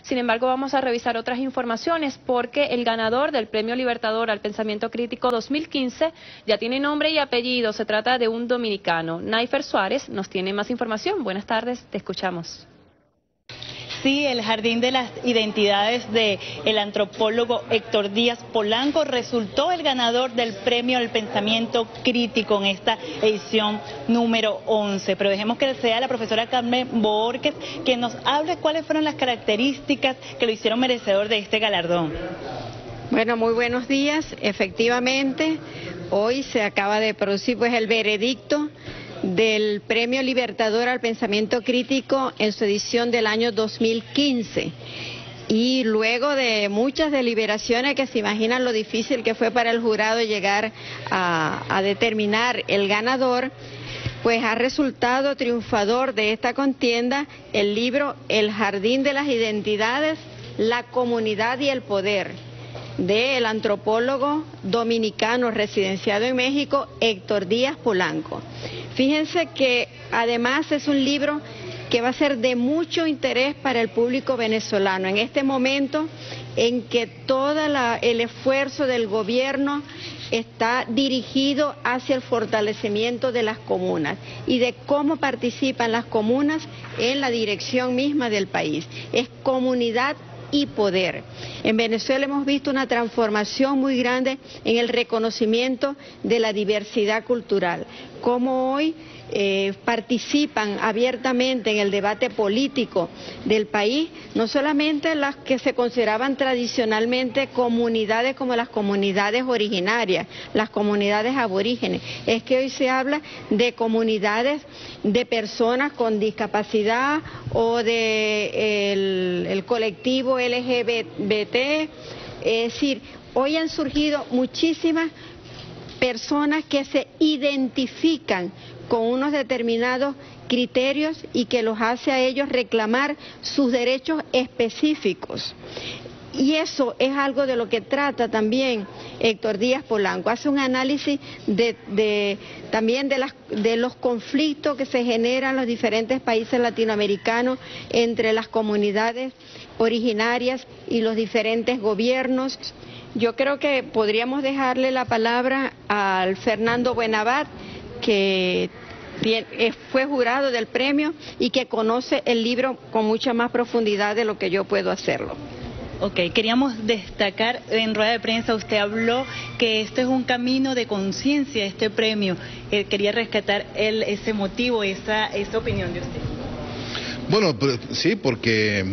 Sin embargo, vamos a revisar otras informaciones porque el ganador del Premio Libertador al Pensamiento Crítico 2015 ya tiene nombre y apellido. Se trata de un dominicano. Naifer Suárez nos tiene más información. Buenas tardes, te escuchamos. Sí, el Jardín de las Identidades del antropólogo Héctor Díaz Polanco resultó el ganador del Premio al Pensamiento Crítico en esta edición número 11. Pero dejemos que sea la profesora Carmen Borges quien nos hable cuáles fueron las características que lo hicieron merecedor de este galardón. Bueno, muy buenos días. Efectivamente, hoy se acaba de producir pues el veredicto del Premio Libertador al Pensamiento Crítico en su edición del año 2015. Y luego de muchas deliberaciones, que se imaginan lo difícil que fue para el jurado llegar a determinar el ganador, pues ha resultado triunfador de esta contienda el libro El Jardín de las Identidades, la comunidad y el poder, del antropólogo dominicano residenciado en México, Héctor Díaz Polanco. Fíjense que además es un libro que va a ser de mucho interés para el público venezolano en este momento en que todo el esfuerzo del gobierno está dirigido hacia el fortalecimiento de las comunas y de cómo participan las comunas en la dirección misma del país. Es comunidad y poder. En Venezuela hemos visto una transformación muy grande en el reconocimiento de la diversidad cultural, como hoy participan abiertamente en el debate político del país, no solamente las que se consideraban tradicionalmente comunidades como las comunidades originarias, las comunidades aborígenes, es que hoy se habla de comunidades de personas con discapacidad o de el colectivo LGBT, es decir, hoy han surgido muchísimas personas que se identifican con unos determinados criterios y que los hace a ellos reclamar sus derechos específicos. Y eso es algo de lo que trata también Héctor Díaz Polanco. Hace un análisis también de los conflictos que se generan en los diferentes países latinoamericanos entre las comunidades originarias y los diferentes gobiernos. Yo creo que podríamos dejarle la palabra al Fernando Buenabad, que fue jurado del premio y que conoce el libro con mucha más profundidad de lo que yo puedo hacerlo. Ok, queríamos destacar, en rueda de prensa usted habló que este es un camino de conciencia, este premio. Quería rescatar ese motivo, esa opinión de usted. Bueno, sí, porque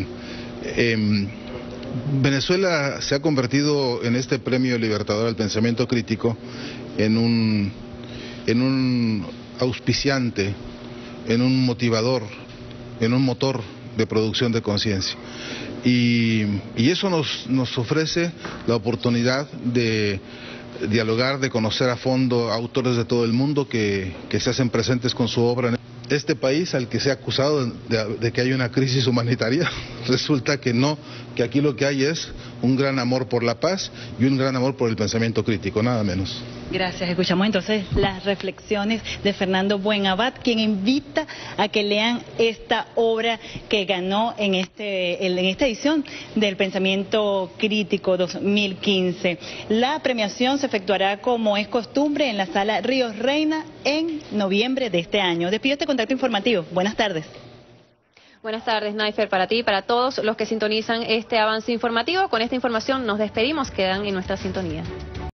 Venezuela se ha convertido en este Premio Libertador al Pensamiento Crítico en un auspiciante, en un motivador, en un motor de producción de conciencia. Y eso nos ofrece la oportunidad de dialogar, de conocer a fondo a autores de todo el mundo que se hacen presentes con su obra. Este país al que se ha acusado de que hay una crisis humanitaria, resulta que no, que aquí lo que hay es un gran amor por la paz y un gran amor por el pensamiento crítico, nada menos. Gracias. Escuchamos entonces las reflexiones de Fernando Buenabad, quien invita a que lean esta obra que ganó en esta edición del Pensamiento Crítico 2015. La premiación se efectuará como es costumbre en la Sala Ríos Reina en noviembre de este año. Despido este contacto informativo. Buenas tardes. Buenas tardes, Naifer, para ti y para todos los que sintonizan este avance informativo. Con esta información nos despedimos, quedan en nuestra sintonía.